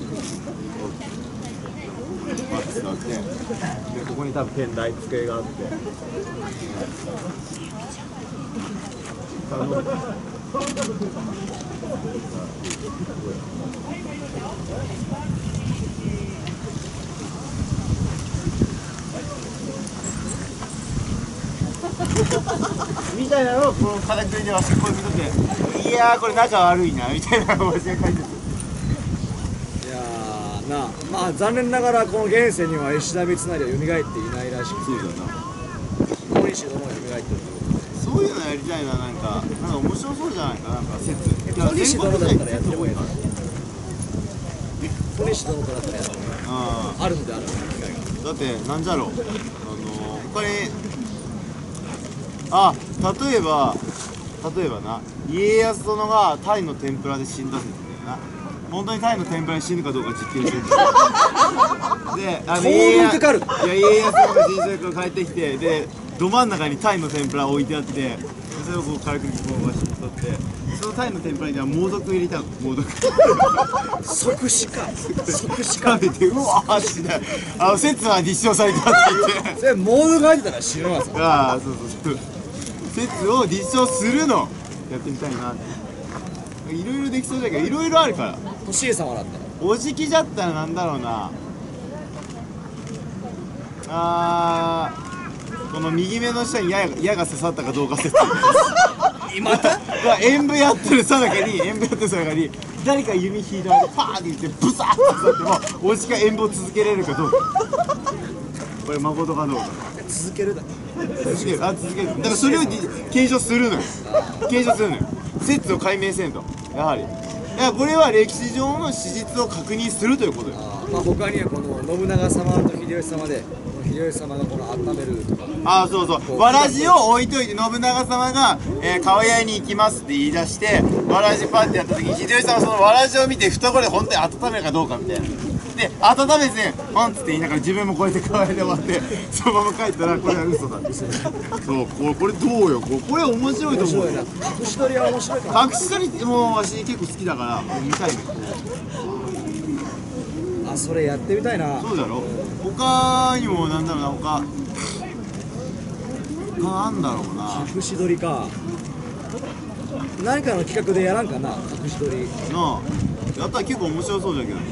うバッて座ってでここに多分天台机があってあのみたいなのをこのからくりでわしこれ見とっていやーこれ仲悪いなみたいなのをわしが書いてるあ、残念ながらこの現世には石田三成は蘇っていないらしくて、 そうだな。 小西殿が蘇ってるってことで。 そういうのやりたいな、なんか、なんか面白そうじゃないか、なんか説。いや小西殿だったらやってもいい全国的に小西殿からだったらやってもいい。 ああるんである機会が。 あ、だって、なんじゃろう。あの、他に、あ、例えば、例えばな、家康殿がタイの天ぷらで死んだ説だよな。本当にタイの天ぷらで死ぬかどうか実験してるんだよ。で、あの、 当分かかる。 いや、家康殿が人生から帰ってきて、で、ど真ん中にタイの天ぷら置いてあって、でそれをこう軽くこうわし取って、そのタイの天ぷらには猛毒入れたの、猛毒。 即死か。即死食か。 べて、うわーってね、あの、説は立証されたって言って。 それモードが入ってたら死ぬわさ。 ああ、そうそうそう。説を立証するのやってみたいなって。いろいろできそうだけど、いろいろあるから。 年家様だったら。 おじきじゃったらなんだろうな。あー、この右目の下に矢が矢が刺さったかどうか説。 今だ演舞やってるさなかに、演舞やってるさなかに、誰か弓引いてパーって言ってブサーって刺さっても、おじきが演舞を続けれるかどうか。これ誠かどうか。 続けるだ。 続ける、あ、続ける。だからそれを検証するのよ。検証するのよ。説を解明せんと。やはり。いや、これは歴史上の史実を確認するということよ。 あー、まあ他にはこの信長様と秀吉様で、この秀吉様がこの温めるとか。 ああ、そうそう。わらじを置いといて、信長様が、えー、川屋に行きますって言い出して、わらじパンってやった時に、秀吉さんはそのわらじを見て、懐で本当に温めるかどうかみたいな。で、温めて、パンツって言いながら自分もこうやって川屋で終わって、そのまま帰ったら、これは嘘だって。そう、これ、これどうよ。これ、これ面白いと思うよ。 面白いな。隠し撮りは面白いか隠し撮りってもうわし結構好きだから見たいね。 ら。あ、それやってみたいな。 そうだろ。他にもなんだろうな、他他なんだろうな。 隠し撮りか。何かの企画でやらんかな、隠し撮り。 なあ、やったら結構面白そうだけど。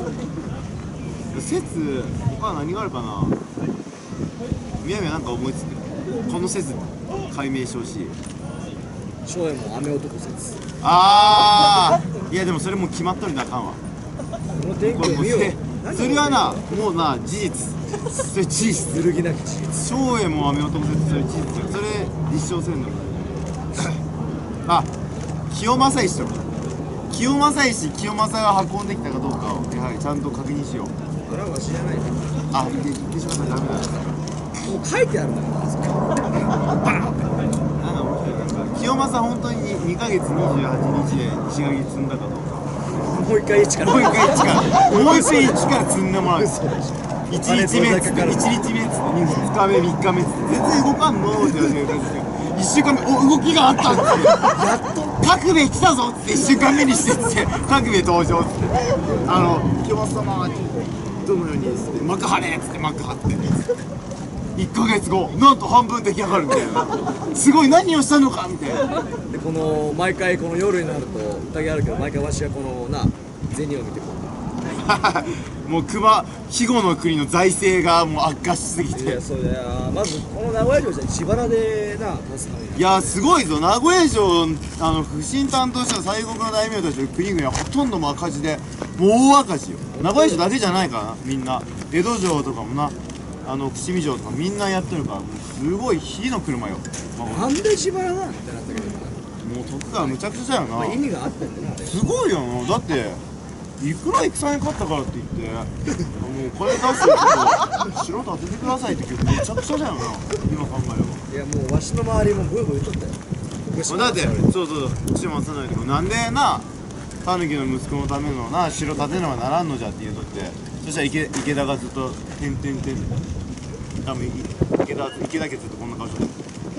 説他は何があるかな。みやみやなんか思いつく。この説解明してほしい。 翔也も雨男説。 ああ、いやでもそれもう決まっとるんだあかんわ。 この天これもう気を見よう。 それはな、もうな事実。それ事実。 剣なき事実。 翔英も雨男説、それ事実よ。それ立証せんの。あ、清正石と清正石、清正が運んできたかどうかをやはりちゃんと確認しよう。 これはわしじゃない。 あ、で、言ってしまったらダメだ。 もう書いてあるんだから。 なんか面白い、なんか清正本当ににかげつにじゅうはちにちで石垣積んだかどうか。 もう一回一から。 もう一回一からもう一回一から積んでもらう。 嘘でしょ。 いちにちめっつっていちにちめっつってみっかめみっかめっつって全然動かんのって言われてるんですよ。いっしゅうかんめ、お、動きがあったっつってやっと角兵衛来たぞっつっていっしゅうかんめにしてっつって角兵衛登場っつってあの清正様どのようにっつって幕張れっつって幕張っていっかげつごなんと半分出来上がるみたいなすごい何をしたのかみたいな。 でこの毎回この夜になると宴あるけど毎回わしはこのな銭を見てこもう熊肥後の国の財政がもう悪化しすぎう。いてやそうだよ。まずこの名古屋城じゃ自腹でな立つために。 いやすごいぞ。名古屋城あの不審担当した西国の大名たちの国々はほとんども赤字でもう大赤字よ。名古屋城だけじゃないからなみんな。江戸城とかもなあの伏見城とかみんなやってるからもうすごい火の車よ、まあ、 なんで自腹なんってなったけどもう徳川むちゃくちゃだよな、 まあ意味があったんだよなあれ。 すごいよな。だっていくら戦に勝ったからって言ってもうこれ出すと城建ててくださいって言ってめちゃくちゃだよな今考えれば。 いやもうわしの周りもブーブー言っとったよ。 だってそうそう福島正則とかなんでなタヌキの息子のためのな城建てねばならんのじゃって言うとってそしたら池池田がずっと「てんてんてん」多分池田池田家ずっとこんな顔して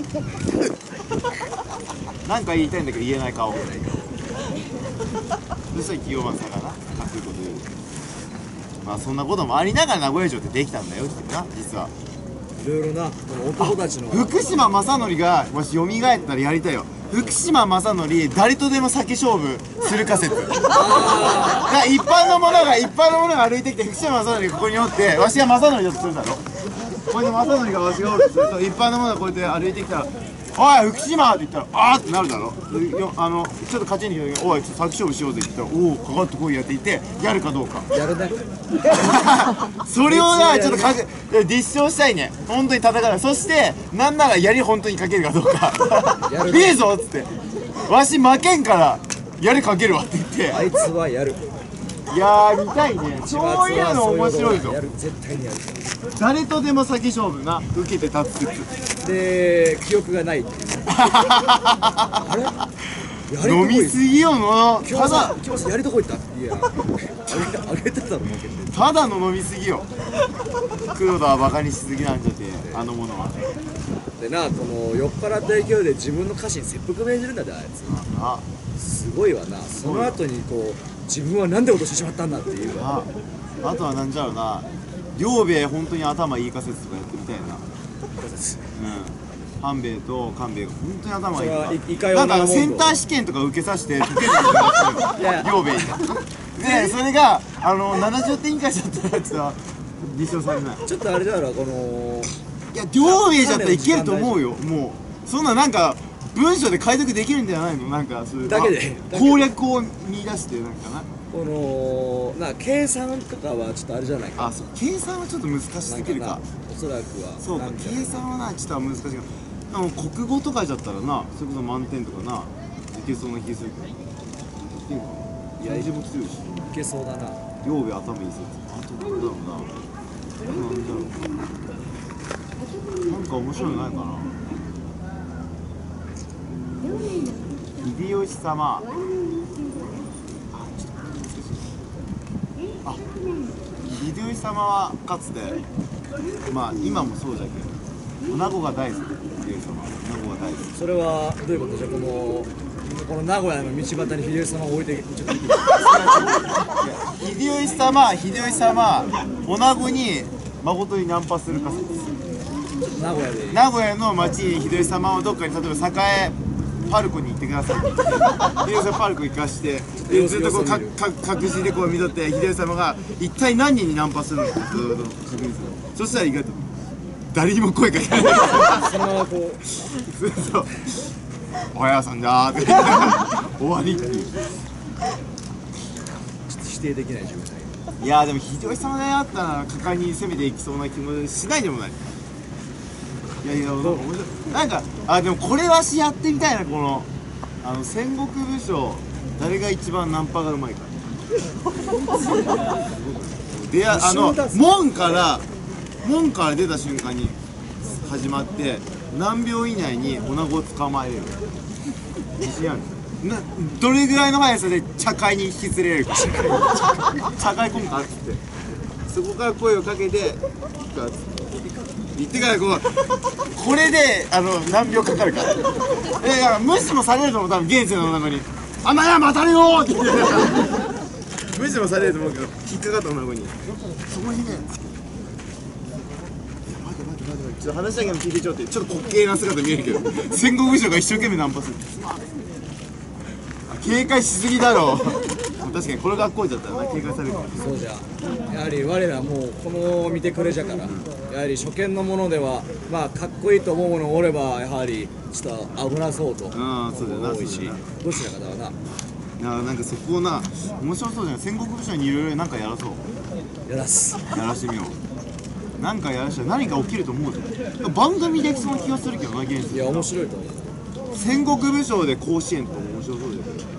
たなんか言いたいんだけど言えない顔そしたら清正がなかっこいいこと言う。まあそんなこともありながら名古屋城ってできたんだよってな実は。 いろいろなこの男たちの福島正則がもし蘇ったらやりたいよ。福島正則誰とでも酒勝負するか説。だから一般の者が一般の者が歩いてきて福島正則がここにおってわしが正則だとするだろ。ここに正則がわしがおるとすると一般の者がこうやって歩いてきたらおい福島って言ったらあーってなるだろ。よあのちょっと勝ちに来た時においちょっと先勝負しようぜって言ったらおおかかってこいやって言ってやるかどうか。 やるね。 それをなちょっとかけ立証したいね。本当に戦う。そしてなんなら槍本当にかけるかどうか。いいぞっつってわし負けんから槍かけるわって言ってあいつはやる。 いやー見たいね。そういうの面白いぞ。 やる、絶対にやる。 誰とでも先勝負な受けて立つ説で、記憶がないっていう。あれやりどこ飲みすぎよの今日たださ、今日さ、やりどこ行ったいや、あげただろ、負けて。 ただの飲みすぎよ。黒田はバカにしすぎなんじゃてあのものはでな、この酔っ払った勢いで自分の歌詞に切腹命じるんだぜ、あいつ。 あすごいわな。その後にこう、自分はなんで落としてしまったんだっていう。 ああとはなんじゃろうな両兵衛本当に頭いい仮説とかやってみたいな。うん半兵衛と官兵衛が本当に頭いいそれはいいかとかようななんかセンター試験とか受けさせて解けるとかやってる両兵衛にでそれがあのななじゅってん以下じゃったらちょっと立証されない。 ちょっとあれだろ、この、 いや両兵衛じゃったらいけると思うよ。もうそんななんか文章で解読できるんじゃないの。なんかそういうだけであ攻略を見出してなんかなこの、な、計算とかはちょっとあれじゃないか。 あそう計算はちょっと難しすぎるか。 おそらくは。 そうかなんか計算はなちょっと難しいか。でも国語とかじゃったらなそれこそ満点とかないけそうな気するけど。いけるかな。いや字も強いしいけそうだな。 両兵衛頭いい説。あとなんだろうななんだろうなんか面白いのないかな。秀吉様あ秀吉様はかつてまあ今もそうじゃけど女子が大好き。秀吉様女子が大好き。 それはどういうことじゃ、この、この名古屋の道端に秀吉様を置いて、ちょっと見てみて。 秀吉様秀吉様女子に誠にナンパするか説。 名古屋で。 名古屋の町に秀吉様をどっかに例えば栄パルコに行ってくださいって言って秀吉様パルコ行かしてでずっとこうかか隠しでこう見とって秀吉様が一体何人にナンパするのかずっと確認する。そしたら意外と誰にも声かけない。 そのままこう、 そうそうおやさんじゃーって終わりっていう。 ちょっと否定できない自分だけど。 いやーでも秀吉様であったら果敢に攻めていきそうな気もしないでもない。いやいやなんか面白い。なんかあでもこれわしやってみたいな。このあの戦国武将誰が一番ナンパがうまいか。であの門から門から出た瞬間に始まって何秒以内に女子を捕まえれる。自信ある。などれぐらいの速さで茶会に引き連れれるか。茶会来んかっつってそこから声をかけてガッつって言ってからこうこれであの何秒かかるか。えだから無視もされると思う多分現世の中に「あんなや待たれよ!」って言って無視もされると思うけど引っかかった女の子にそこにね待て待て待て待てちょっと話だけでも聞いてちょうってちょっと滑稽な姿見えるけど戦国武将が一生懸命ナンパする。警戒しすぎだろ確かにこれ学校じゃったらな警戒されるかも。 そうじゃ、やはり我らもうこの見てくれじゃから、やはり初見のものではまあかっこいいと思うものがおればやはりちょっと危なそうとうんそうだよな多いし、 そうだよなどちらかだわな。 ななんかそこをな面白そうじゃない。戦国武将にいろいろなんかやらそうやらす。 やらしてみよう。なんかやらしたら何か起きると思うぞ。番組できそうな気がするけどな現いや実。 面白いと思う。 戦国武将で甲子園と面白そうだけど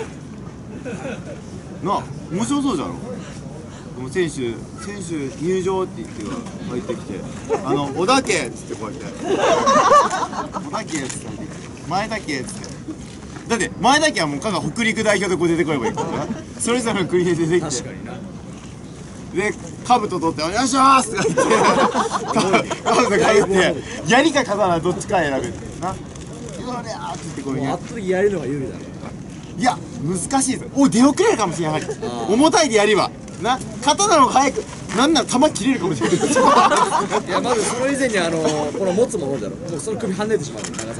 なあ面白そうじゃろ。でも選手選手入場って言って入ってきて「あの小田家」っつってこうやって「小田家」っつって「前田家」っつってだって前田家はもう香川北陸代表でこう出てこればいいからな。それぞれの国で出てきて確かにな。 で、兜取って「お願いします!」とか言って兜かぶって槍か刀どっちか選べるな。うわりゃーって言ってこういうもう圧倒的にやるのが有利だね。 いや難しいぞ。おい出遅れるかもしれない。やはり重たいで槍はな刀の方が早くなんなら弾切れるかもしれない。 いやまずその以前にあのこの持つものだろ。もうその首跳ねてしまう長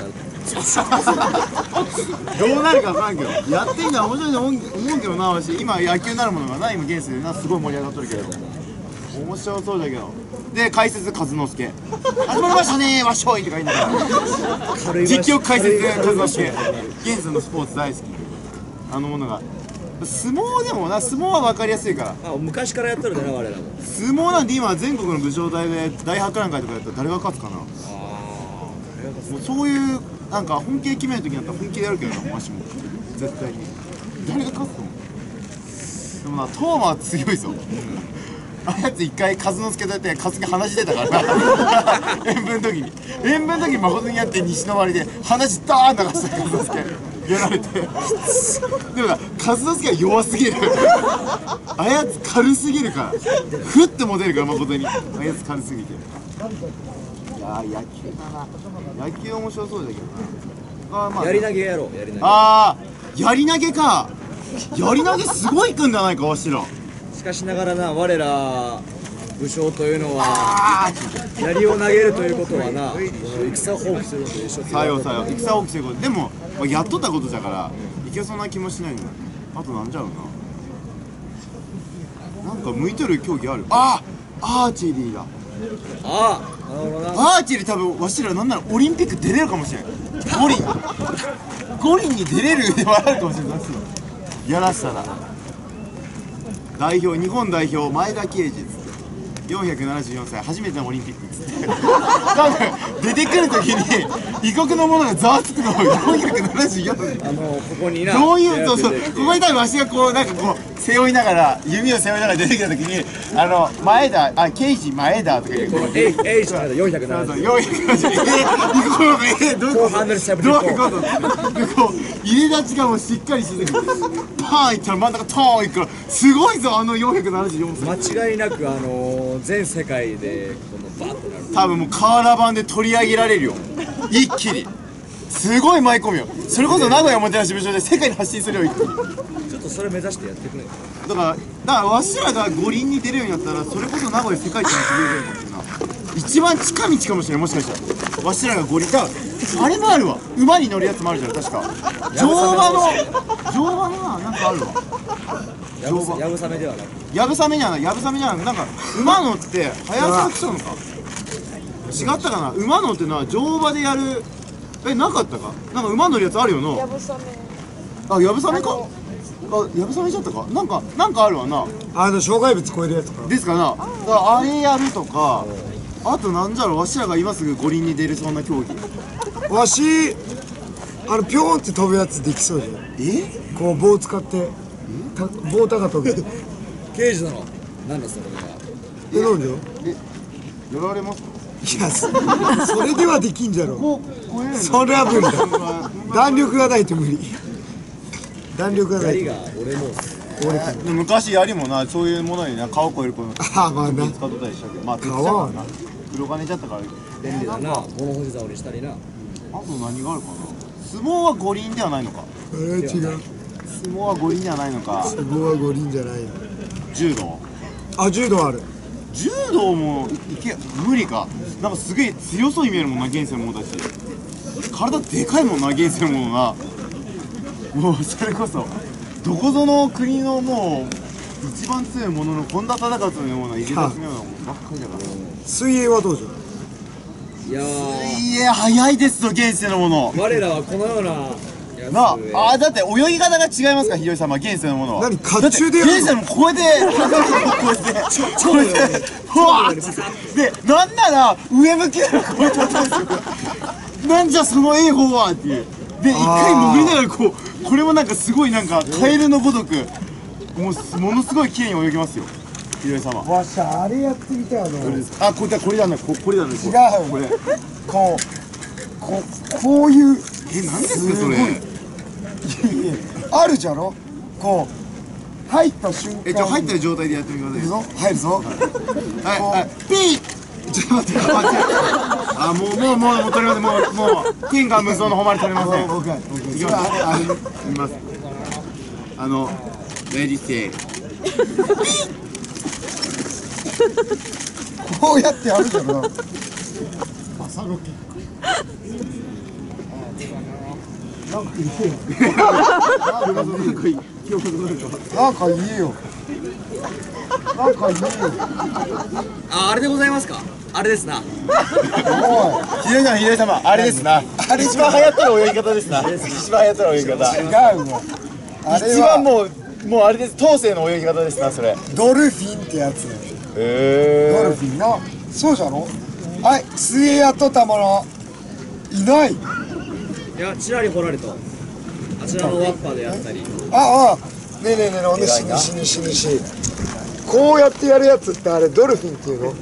さ。 どうなるか分からんけどやってみたら面白いと思う思うけどな。私今野球なるものがな今現世でなすごい盛り上がっとるけど面白そうだけど。で解説和之助始まりましたねーわっしょいとか言いながら実況解説和之助現在のスポーツ大好きあのものが相撲でもな相撲は分かりやすいからあ昔からやっとるんだな我らも。 相撲なんて今全国の武将大で大博覧会とかやったら誰が勝つかな。もうそういうなんか本気で決める時になったら本気でやるけどなわしも絶対に誰が勝つと思う。でもなトーマは強いぞあやつ一回和之助とやって和之鼻血出たからな塩分の時に塩分の時に誠にやって西の割りで鼻血ダーン流した和之助やられてでもな和之助は弱すぎるあやつ軽すぎるからふってモテるから誠にあやつ軽すぎていやー野球だな野球面白そうだけどなあ、まあ、 やり投げやろうやり投げ。 あーやり投げかやり投げすごいいくんじゃないかわしらしかしながらな我ら武将というのは槍を投げるということはなこの戦を放棄するのと一緒って言われてるさよさよ戦を放棄することでも、まあ、やっとったことだからいけそうな気もしないのあとなんじゃろうななんか向いてる競技あるああアーチェリーだああなるほどな。 アーチェリー多分わしらなんならオリンピック出れるかもしれん五輪五輪に出れるではあるかもしれないやらしたら代表日本代表前田圭司っつってよんひゃくななじゅうよんさい初めてのオリンピックっつって多分出てくる時に異国の者がざわつくのをよんひゃくななじゅうよんあのここになどういうそうそう出てきてここに多分わしがこうなんかこう背負いながら弓を背負いながら出てきた時にあの前田あ刑事前田とか言うこの A H からよんひゃくななじゅうそうそうよんひゃくななじゅうえー、えどういうことハンドルしゃぶりどういうことでこう入れ立ちがもうしっかりしててパーンいったら真ん中トーンいくからすごいぞあのよんひゃくななじゅうよんさい間違いなくあの全世界でこのバッとなる。 多分もうカーラ版で取り上げられるよ一気にすごい舞い込むよそれこそ名古屋おもてなし部署で世界に発信するよ一気にちょっとそれ目指してやってくれ。 だからだからわしらが五輪に出るようになったらそれこそ名古屋世界一にするようになってな一番近道かもしれないもしかしたらわしらが五輪だからあれもあるわ馬に乗るやつもあるじゃん確か乗馬の乗馬のななんかあるわやぶさやぶさめではなくやぶさめじゃないやぶさめじゃなくなんか馬乗って速さ来たのか違ったかな馬乗ってのは乗馬でやるえなかったかなんか馬乗るやつあるよなやぶさめあやぶさめかあやぶさめじゃったかなんかなんかあるわなあの障害物超えるやつかですかなだからあれやるとかあとなんじゃろわしらが今すぐ五輪に出れそうな競技わしあのピョーンって飛ぶやつできそうじゃんえこう棒使ってた棒高跳ぶ刑事殿なんだそれは。 えなんでよやられますかいやそそれではできんじゃろこうこうやるそれは無理だ弾力がないと無理弾力がない槍が俺も俺かの昔槍もなそういうものにな顔超える子のああまあな使っとったりしたけどまあ鉄だ皮はからな黒金ちゃったから便利だな物干し竿にしたりな。 あと何があるかな相撲は五輪ではないのかえー、違う相撲は五輪ではないのか相撲は五輪じゃないの柔道あ柔道ある柔道もいけ無理かなんかすげえ強そうに見えるもんな現世の者だし体でかいもんな現世の者なもうそれこそどこぞの国のもう一番強いものの本田忠勝のような入れ出しのようなもんばっかりだから水泳はどうじゃいやーいや早いですぞ現世の者我らはこのようなやつなああーだって泳ぎ方が違いますかひどい様現世の者は何甲冑でやるの現世のもこうやってこうやってこうやってふわーってでなんなら上向きならこうやってやったんですよなんじゃそのええ方はっていうで一回潜りながらこうこれもなんかすごいなんかカエルのごとくもうものすごい綺麗に泳ぎますよひどい様わしあれやってみたいの違うあこれこれだねここれだねこれこれこうこうこういうえ何ですかそれあるじゃろこう入った瞬間えちょ入ってる状態でやってみてくださいぞ入るぞはいはいピーちょっと待って待ってあもうもうもうもう取れませんもうもう天下無双の誉れ取れませんオッケーオッケーいきますあいきますあのレディセーこうやってやるじゃろなんか言えよなんか言えよなんかいい。 あ、あれでございますか。あれですな。 ひどい様ひどい様あれですな。あれ一番流行ってる泳ぎ方ですな。一番流行ってる泳ぎ方。 違うの。あれ一番はもうもうあれです。当世の泳ぎ方ですなそれ。 ドルフィンってやつ。 へドルフィンな。そうじゃろ。はい、水泳やっとったものいない。 いや、ちらりほらりと。あちらのワッパーでやったり。 ああ、ねえねえねえ、お主西西西。こうやってやるやつってあれドルフィンっていうの？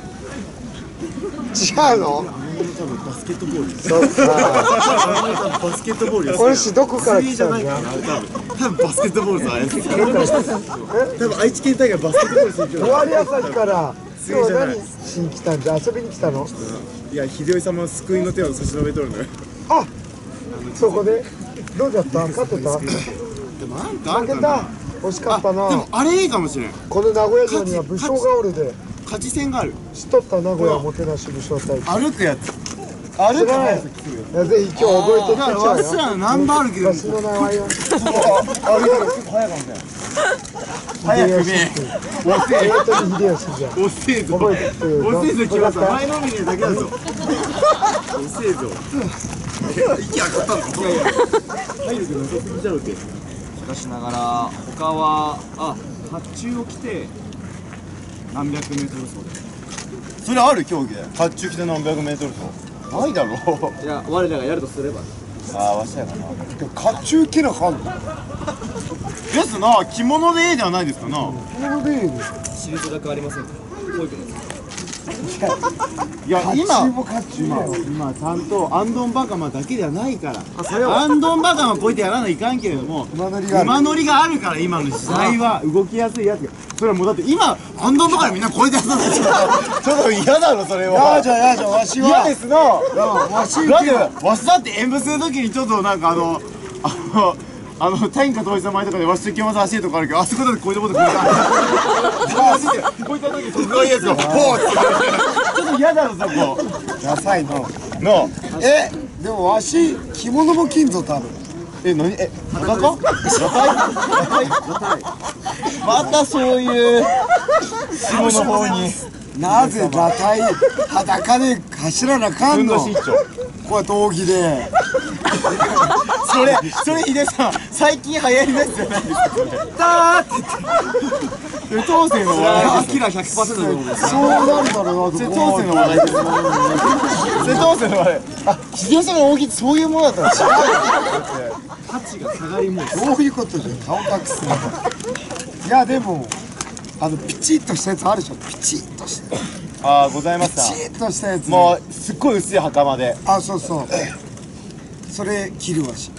違うの？ バスケットボール。 そっか。 バスケットボールや。 お主どこから来たんだ？ 多分バスケットボールさあれ。多分愛知県大会バスケットボールするけど。 終わり朝日から今日何しに来たんじゃ？遊びに来たの？ いや秀吉様は救いの手を差し伸べとるのよ。 あ、そこでどうだった？勝ってた？ でもなんかあ負けるかな。 た。惜しかったな。 でもあれいいかもしれん。 この名古屋城には武将がおるで。 勝ち戦がある。 知っとった名古屋もてなし武将隊。 歩くやつ。歩くやつ。 いやぜひ今日覚えていってちゃうよ。 わしらのナンバーあるけど。 私の名前は歩くの早かったよ。早くね。遅え。 豊臣秀吉じゃん。 遅えぞ。 覚えてきてよ。 遅えぞ今日さ。 分かっ前のめりだけだぞ。遅えぞ。息上がったの。いやいや。体力なさすぎちゃうって。 しかしながら他はあ発注を着て何百メートル走でそれある競技で。発注来て何百メートル走。ないだろう。 いや我らがやるとすればああわしやかな。 甲冑着なかんの？ ですな着物でええではないですかな。 これでいいの？ 私立が変わりませんかこういうことですいや甲冑今も甲冑やろ。 今ちゃんとアンドンバカマだけではないからアンドンバカマこうやってやらないかんけれども馬乗りがある。 馬乗りがあるから今の時代は動きやすいやつがそれはもうだって今アンドンバカマみんなこうやってやったんですよちょっと嫌だろそれやはじゃやじゃわしは。 嫌ですなわしだってわしだって演舞するときにちょっとなんかあのあのあの天下統一の前とかでわしと清正足とかあるけどあそこだってこういうとこでこうやってこういった時に徳川家康がポーってちょっと嫌だろそこダサいの。 のえ、でもわし着物も金属ある。 え、なにえ、裸？裸体？またそういう下の方になぜ裸体裸で走らなかんの？こふんどし一丁うやって扇で。 それ、それヒデさん最近流行りのやつじゃないですかそれだーって言って当世の話題ですアキラ ひゃくパーセント でございますそうなるだろうな。 それ当世の話題ですそれ当世の話題あ、ヒデさんの扇ってそういうものだったら違う価値が下がりもうどういうことじゃ顔隠すの。いやでもあのピチッとしたやつあるでしょ。ピチッとしてあー、ございまピしチッとしたやつ。 たもう、すっごい薄い袴であ、そうそう。それ着るわし。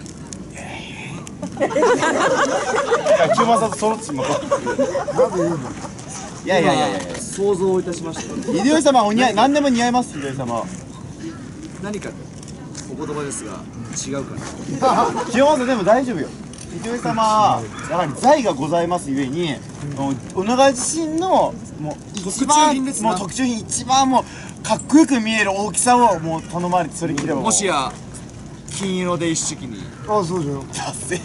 清正とそろってしまうなんでいいの？ いやいやいやいや想像いたしました秀吉様お似合い、何でも似合います秀吉様何かお言葉ですが違うかな清正でも大丈夫よ秀吉様はやはり財がございますゆえにもう小野川自身のもう一番特注品ですなもう特注品一番もうかっこよく見える大きさをもう頼まれてそれ着ればもしや金色で一式にあ、そうじゃん。 達成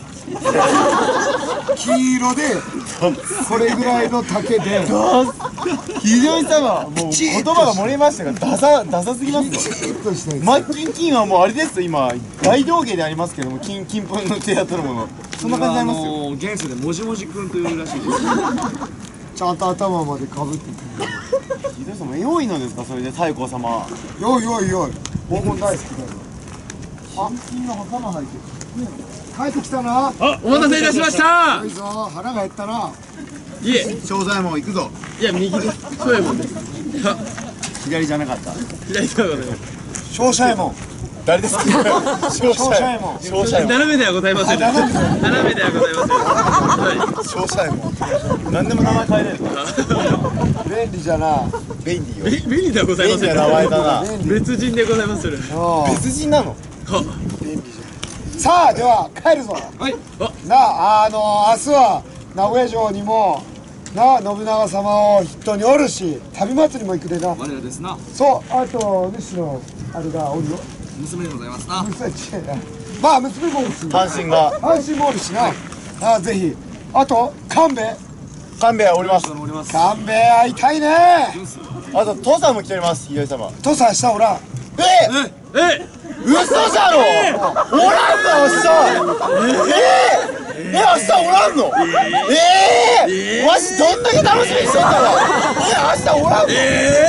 黄色でこれぐらいの丈で秀吉様もう言葉が漏れましたがダサダサすぎますよピチッとしたやつ。 マッキン金はもうあれですよ今大道芸でありますけども金金粉の手当たるものそんな感じになりますよあの現世でもじもじくんというらしいですちゃんと頭までかぶって秀吉様良いのですかそれで太閤様くる。よいよいよい。黄金大好きだよ。 金金の袴履いてる帰ってきたな。 あ、お待たせいたしましたいいぞ。腹が減ったな。 いえ、 正左衛門行くぞいや、右ですそういうもんです左じゃなかった左側でございます勝者へも。 誰ですか勝勝者へも。 勝者へも斜めではございません斜めではございませんは勝者へも何でも名前変えれる便利じゃな。 便利よいべ便利ではございません便利な名前だな便利。 別人でございますそれあ別人なのはあさあでは帰るぞ。 はいあ、 なあ、あの明日は名古屋城にもな信長様を筆頭におるし旅祭りも行くでな。 我らですなそうあと主のあれがおるよ。 娘でございますな娘ちえな。まあ娘もおるし阪神が阪神もおるしな。ああぜひあと神戸勘弁おります勘弁会いたいね。 あと父さんも来ておりますひろ様父さん明日おらん。 ええ嘘じゃろおらんの明日えええ明日おらんのええわしどんだけ楽しみにしとったのえ明日おらんのえ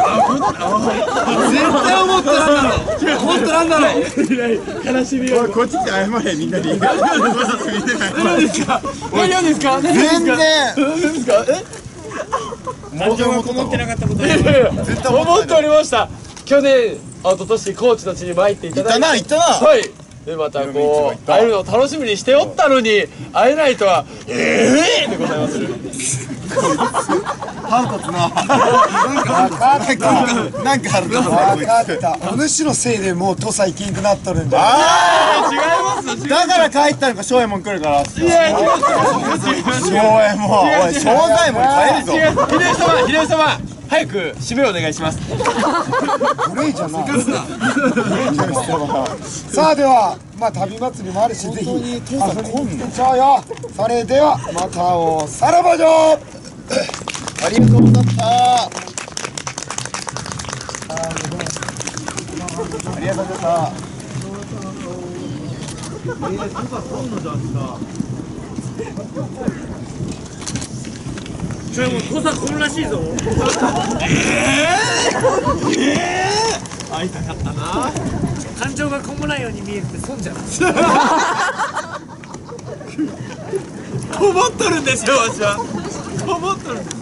絶対思ってなんだろ思ってなんだろ悲しみをこっち来て謝れみんなに何ですか何ですか全然何ですかえ感情がこもってなかったこと絶対思っておりました去年あと年コーチたちに参っていただいて行ったな行ったなはいでまたこう会えるのを楽しみにしておったのに会えないとはええーでございます腹立つな分かったなんかあるな分かったお主のせいでもう土佐行けんくなっとるんだ。 あ違いますあだから帰ったのか翔右衛門来るからいや違います翔右衛門おい翔左衛門帰るぞ違う秀吉様秀吉様早く締めをお願いします無礼じゃなさあではまあ旅祭りもあるしぜひ遊びに来てちゃうよ。それではまたおさらばじょありがとうござったありがとうござったそれもう土佐混むらしいぞ。 会いたかったな感情がこもないように見えて損じゃない。 こもっとるんですよわしはこもっとるんです